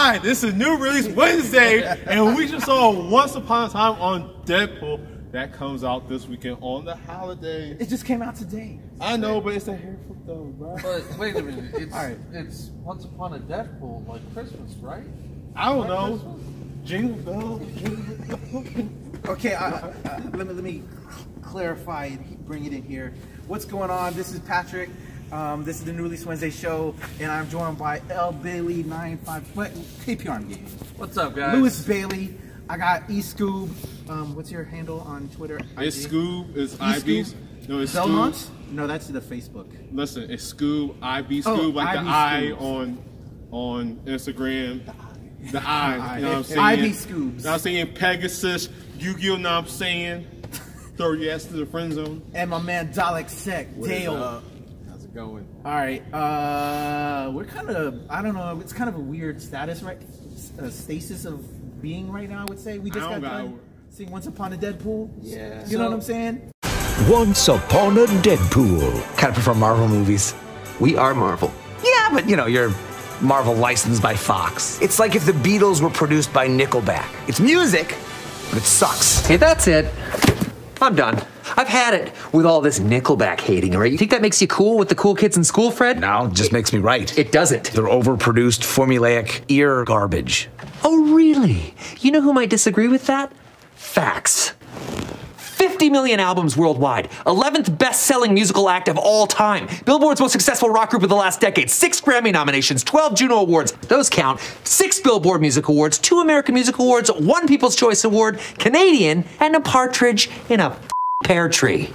Hi, this is New Release Wednesday, and we just saw Once Upon a Time on Deadpool. That comes out this weekend on the holidays. It just came out today. I know, but it's a hair flip though, bro. But wait a minute, it's Alright. it's Once Upon a Deadpool, like Christmas, right? I don't Like know. Christmas? Jingle bells, jingle bells. Okay, let me clarify and bring it in here. What's going on? This is Patrick. This is the New Release Wednesday show, and I'm joined by L Bailey 95. What? KPR game. What's up, guys? Lewis Bailey. I got E Scoob. What's your handle on Twitter? It's Scoob. It's E IB. Scoob? No, it's Belmont? Scoob. No, that's the Facebook. Listen, it's Scoob. IB Oh, Scoob, like the IB I Scoobs. on Instagram. The I. You know what I'm saying? IB Scoobs. You know what I'm saying? Pegasus, Yu-Gi-Oh! Know what I'm saying? Throw your ass to the friend zone. And my man Dalek Sec, Dale. How's it going? All right, we're kind of, I don't know, it's kind of a weird status, right? Stasis of being right now, I would say. We just I got don't done got- seeing Once Upon a Deadpool. Yeah. You know what I'm saying? Once Upon a Deadpool. Kind of prefer Marvel movies. We are Marvel. Yeah, but you know, you're Marvel licensed by Fox. It's like if the Beatles were produced by Nickelback. It's music, but it sucks. Hey, that's it. I'm done. I've had it with all this Nickelback hating, all right? You think that makes you cool with the cool kids in school, Fred? Now, it just makes me right. It doesn't. They're overproduced, formulaic ear garbage. Oh, really? You know who might disagree with that? Facts. 50 million albums worldwide, 11th best-selling musical act of all time, Billboard's most successful rock group of the last decade, 6 Grammy nominations, 12 Juno Awards, those count, 6 Billboard Music Awards, 2 American Music Awards, 1 People's Choice Award, Canadian, and a partridge in a pear tree.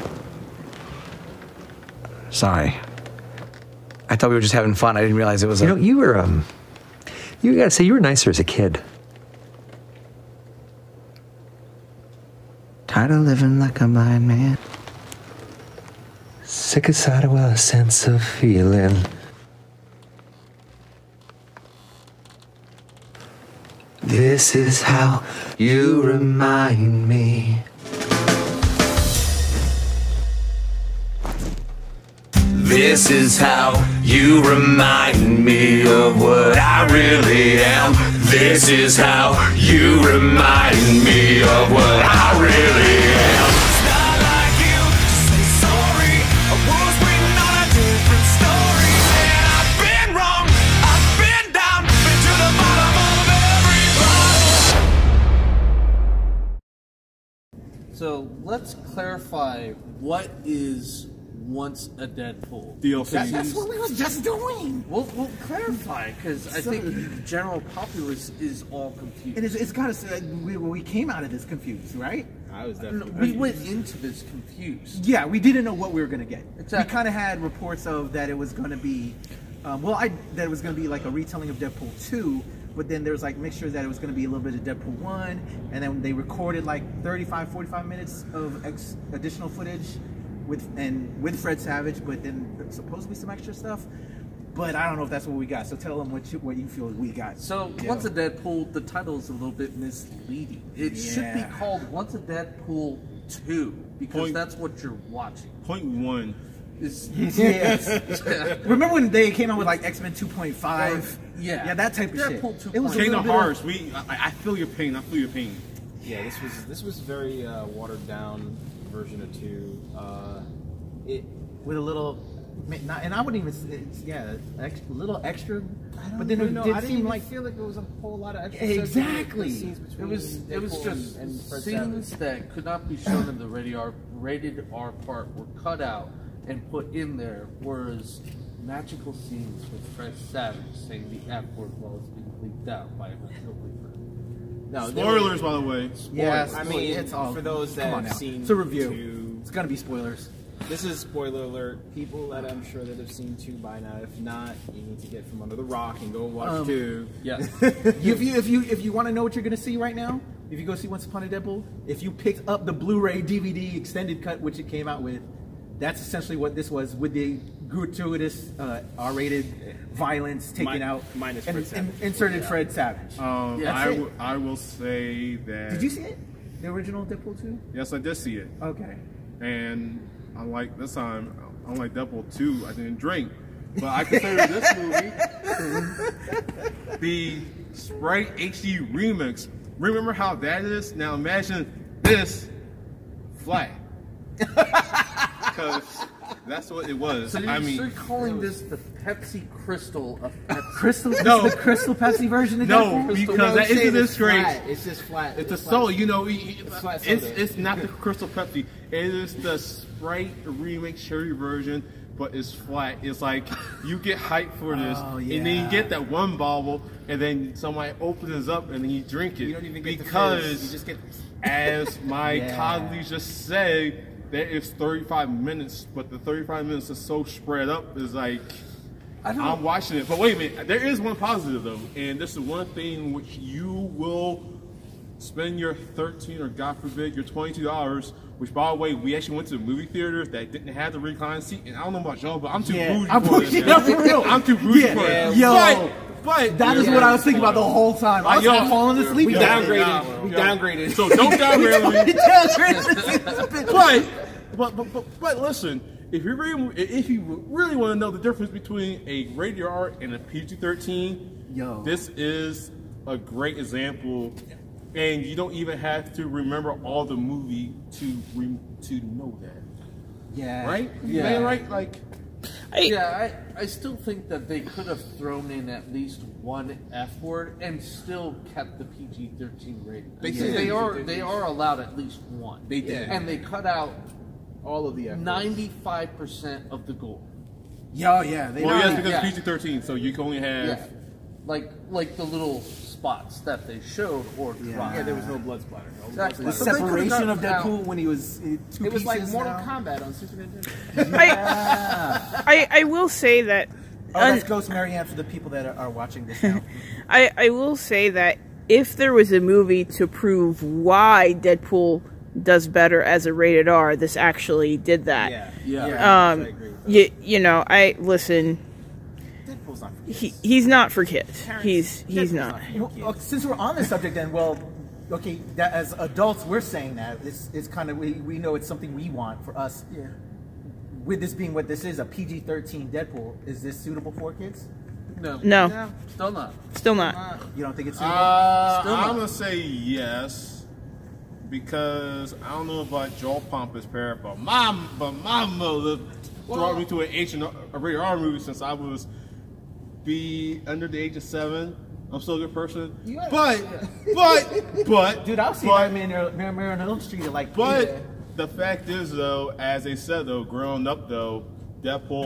Sorry. I thought we were just having fun. I didn't realize it was You know, you gotta say, you were nicer as a kid. tired of living like a blind man. Sick aside of a sense of feeling. This is how you remind me. This is how you remind me of what I really am. This is how you remind me of what I really am. It's not like you to say sorry. I was waiting on a different story. And I've been wrong, I've been down, been to the bottom of every bottle. So let's clarify what is Once a Deadpool. DLC. That's what we was just doing. We'll clarify because I think the general populace is all confused. And it's got us, we came out of this confused, right? I was definitely. We went into this confused. Yeah, we didn't know what we were going to get. Exactly. We kind of had reports of that it was going to be, that it was going to be like a retelling of Deadpool 2, but then there was like mixture that it was going to be a little bit of Deadpool 1, and then they recorded like 35, 45 minutes of additional footage with Fred Savage, but then supposedly some extra stuff. But I don't know if that's what we got. So tell them what you feel we got. So Yeah. Once a Deadpool, the title is a little bit misleading. It should be Yeah. called Once a Deadpool 2 because Point- that's what you're watching. Point 1. Is Yes. Remember when they came out with like X-Men 2.5? Yeah. that type of Deadpool shit. It was a Kingdom little bit Hearts. I feel your pain. I feel your pain. Yeah, this was very watered down version of 2. with a little, and I wouldn't even. A little extra. But then I it didn't did seem even like feel like there was a whole lot of extra Exactly. scenes between it was Deadpool just and Fred scenes Savage. that could not be shown in the rated R part were cut out and put in there, whereas magical scenes with Fred Savage saying the F word while it's being leaked out by a original leaker. No, Spoilers, by the way. yes. I mean, it's all for those that come on have now. seen It's a review. 2, It's gonna be spoilers. this is spoiler alert. People that I'm sure that have seen 2 by now. If not, you need to get from under the rock and go watch 2. Yes. If you want to know what you're gonna see right now, if you go see Once Upon a Deadpool, if you picked up the Blu-ray DVD extended cut, which it came out with, that's essentially what this was, with the gratuitous R-rated violence taken out minus and Fred Savage. inserted Fred Savage. That's it. I will say that. Did you see it? The original Deadpool 2? Yes, I did see it. Okay. And unlike this time, unlike Deadpool 2, I didn't drink. But I consider this movie Sprite HD remix. Remember how that is? Now imagine this flat. Because that's what it was. So I mean, you're calling this the Pepsi Crystal of Pepsi? Crystal? No. This is the Crystal Pepsi version of no, Deadpool? because that isn't this great. It's just flat. It's a soda, you know. flat soda. It's not the Crystal Pepsi. It is the Sprite remix cherry version, but it's flat. It's like you get hyped for this, Oh, and then you get that one bottle, and then somebody opens it up, and then you drink it. You don't even get the because fizz. You just get. as my Yeah. colleagues just said, that is 35 minutes, but the 35 minutes is so spread up. Is like I'm watching it, but wait a minute. There is one positive though, and this is one thing which you will spend your $13 or God forbid your $22. Which, by the way, we actually went to the movie theaters that didn't have the recline seat, and I don't know about y'all, but I'm too bougie I'm for bougie, it. no, man. for real. I'm too bougie Yeah. for it. Yo. But That is what I was thinking about the whole time. I was Yo. falling asleep. We on it. downgraded. We downgraded. So don't downgrade me. Downgraded. But listen, if you really want to know the difference between a rated R and a PG-13, Yo. this is a great example, and you don't even have to remember all the movie to know that, Yeah. right? Yeah. Man, right? Like, I still think that they could have thrown in at least one F word and still kept the PG-13 rating. They are allowed at least one. They did. And they cut out All of the F words. 95% of the gore. Yo, yeah. They well, don't- yes, because yeah. PG-13, so you can only have. Yeah. Like the little spots that they showed or dropped. Yeah, there was no blood splatter. No Exactly. blood The So they could've separation of gotten out- Deadpool when he was two It was like pieces Mortal now. Kombat on Super Nintendo. I will say that Oh, that's Ghost Marianne for the people that are watching this now. I will say that if there was a movie to prove why Deadpool does better as a rated R, this actually did that. Yeah. I agree with that. You know, I listen. Deadpool's not for He's not for kids. He's Deadpool's not. Well, since we're on this subject, then, well, okay, that as adults, we're saying that it's kind of we know it's something we want for us. Yeah. With this being what this is, a PG-13 Deadpool, is this suitable for kids? No. Still not. Still not. You don't think it's suitable? I'm gonna say yes, because I don't know about Joel Pompous parent, but my mother brought me to an ancient rated R movie since I was under the age of 7. I'm still a good person, but Dude, I'll see Nightmare on Elm Street at like. But yeah. the fact is, though, as they said, though, growing up, though, Deadpool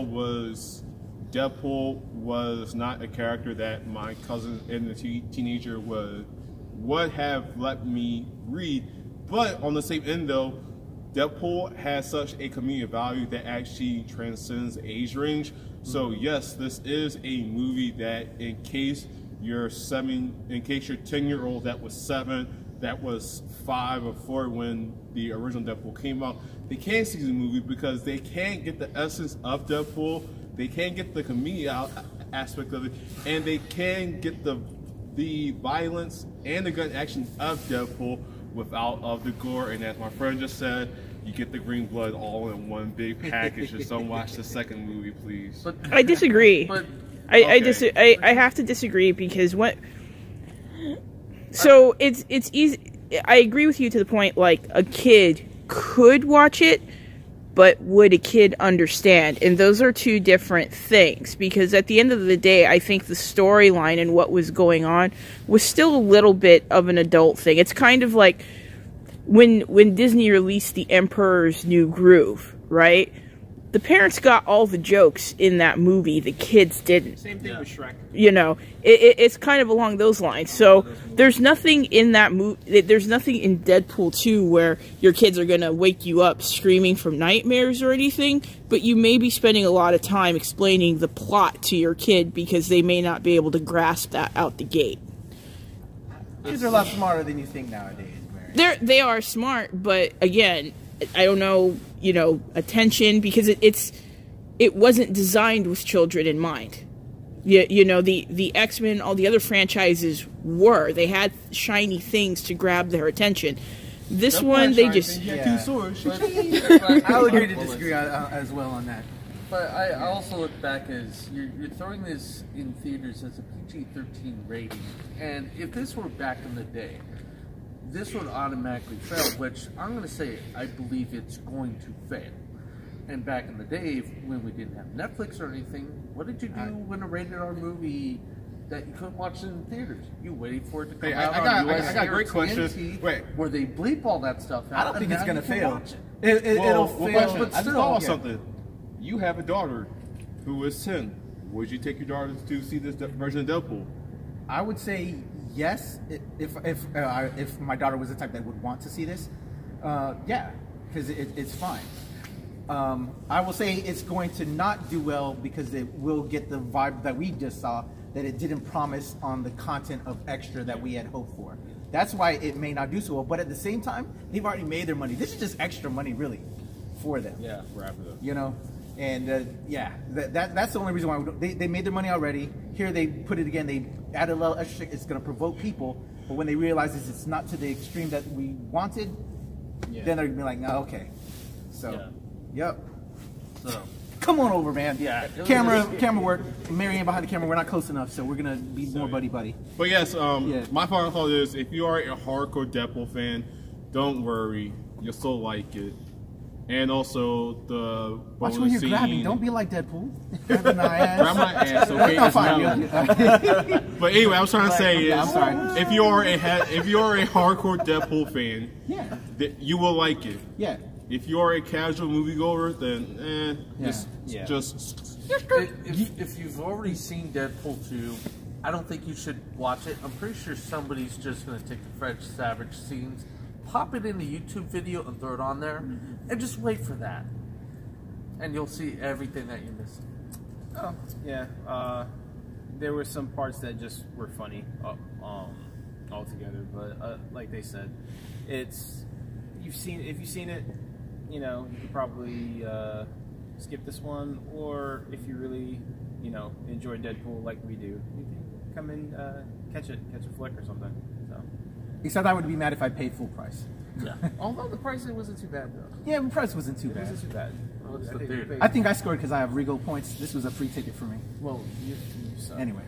was not a character that my cousin and the teenager would have let me read. But on the same end, though, Deadpool has such a community value that actually transcends age range. So yes, this is a movie that, in case your 10-year-old that was 7, that was 5 or 4 when the original Deadpool came out, they can't see the movie because they can't get the essence of Deadpool, they can't get the comedy aspect of it, and they can get the violence and the gun action of Deadpool without the gore. And as my friend just said, you get the green blood all in one big package. Just don't watch the second movie, please. But I disagree. But I have to disagree because what. So it's easy. I agree with you to the point like a kid could watch it, but would a kid understand? And those are two different things, because at the end of the day, I think the storyline and what was going on was still a little bit of an adult thing. It's kind of like when Disney released The Emperor's New Groove, right? The parents got all the jokes in that movie, the kids didn't. Same thing with Shrek. You know, it's kind of along those lines. So there's nothing in that movie. There's nothing in Deadpool 2 where your kids are gonna wake you up screaming from nightmares or anything. But you may be spending a lot of time explaining the plot to your kid because they may not be able to grasp that out the gate. Kids are a lot smarter than you think nowadays. Mary. They are smart, but again, I don't know. You know, attention, because it wasn't designed with children in mind. You know, the X-Men, all the other franchises were. They had shiny things to grab their attention. This one, they just... Yeah. But I'll agree to disagree as well on that. But I also look back as you're throwing this in theaters as a PG-13 rating, and if this were back in the day, this would automatically fail, which I'm going to say I believe it's going to fail. And back in the day, when we didn't have Netflix or anything, what did you do when a rated R movie that you couldn't watch in theaters? You waited for it to come out on USA I got a great or question. TNT, Wait. where they bleep all that stuff out. I don't think and it's now gonna you can fail. watch it. It'll Well, fail. question, I just thought of yeah. something. You have a daughter who is 10. Would you take your daughter to see this version of Deadpool? I would say yes if my daughter was the type that would want to see this. Yeah, because it's fine. I will say it's going to not do well because it will get the vibe that we just saw, that it didn't promise on the content of extra that we had hoped for. That's why it may not do so well. But at the same time, they've already made their money. This is just extra money, really, for them. Yeah, wrap it up. You know, and yeah, that's the only reason why they made their money already. Here they put it again. They added a little extra. It's going to provoke people, but when they realize it's not to the extreme that we wanted, then they're going to be like, no, okay. So, yep. So, come on over, man. Yeah. Camera work. Marianne behind the camera. We're not close enough, so we're gonna be more buddy. But yes, my final thought is, if you are a hardcore Deadpool fan, don't worry, you'll still like it. And also the Watch bonus when you're scene. grabbing. Don't be like Deadpool. Grabbing my ass. Grab my ass, okay? That's It's fine. not- But anyway, I was trying to say Yeah, is, I'm sorry. if you are a hardcore Deadpool fan, Yeah. you will like it. Yeah. If you are a casual moviegoer, then just if you've already seen Deadpool 2, I don't think you should watch it. I'm pretty sure somebody's just going to take the Fred Savage scenes, pop it in the YouTube video, and throw it on there, and just wait for that. And you'll see everything that you're missing. Oh, yeah. There were some parts that just were funny altogether, but like they said, if you've seen it, you know, you could probably skip this one, or if you really, you know, enjoy Deadpool like we do, you can come and catch a flick or something. So. Except I would be mad if I paid full price. Yeah. Although the price wasn't too bad though. Yeah, the price wasn't too It bad. wasn't too bad. I think I scored because I have Regal points. This was a free ticket for me. Well, you suck. Anyway.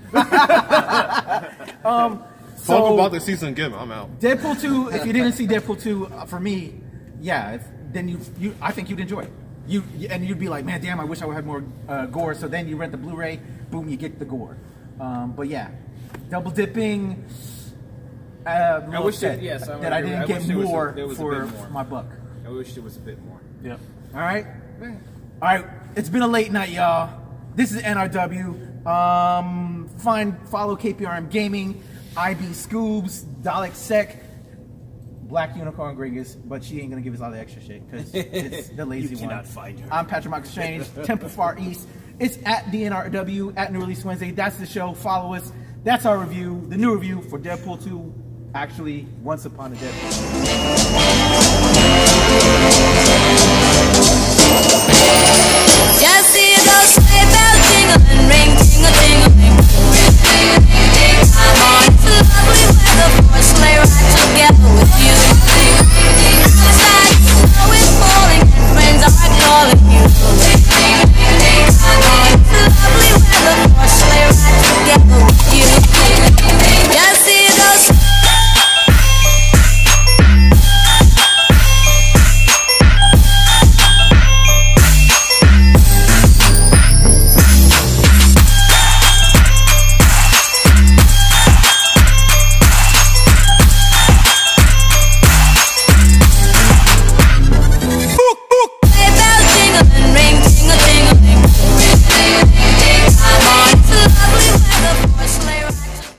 talk about the season again. I'm out. Deadpool 2, if you didn't see Deadpool 2, for me, yeah, then I think you'd enjoy it. And you'd be like, man, damn, I wish I would have more gore. So then you rent the Blu-ray, boom, you get the gore. But yeah, double dipping. I wish that I didn't get more for my buck. I wish there was a bit more. Yeah. All right. All right. It's been a late night, y'all. This is NRW. Follow KPRM Gaming, IB Scoobs, Dalek Sec, Black Unicorn Gringus, but she ain't gonna give us all the extra shit because it's the lazy one. cannot find her. I'm Patrick Mark Exchange, Temple Far East. It's at DNRW at New Release Wednesday. That's the show. Follow us. That's our review, the new review for Deadpool 2. Actually, Once Upon a Deadpool.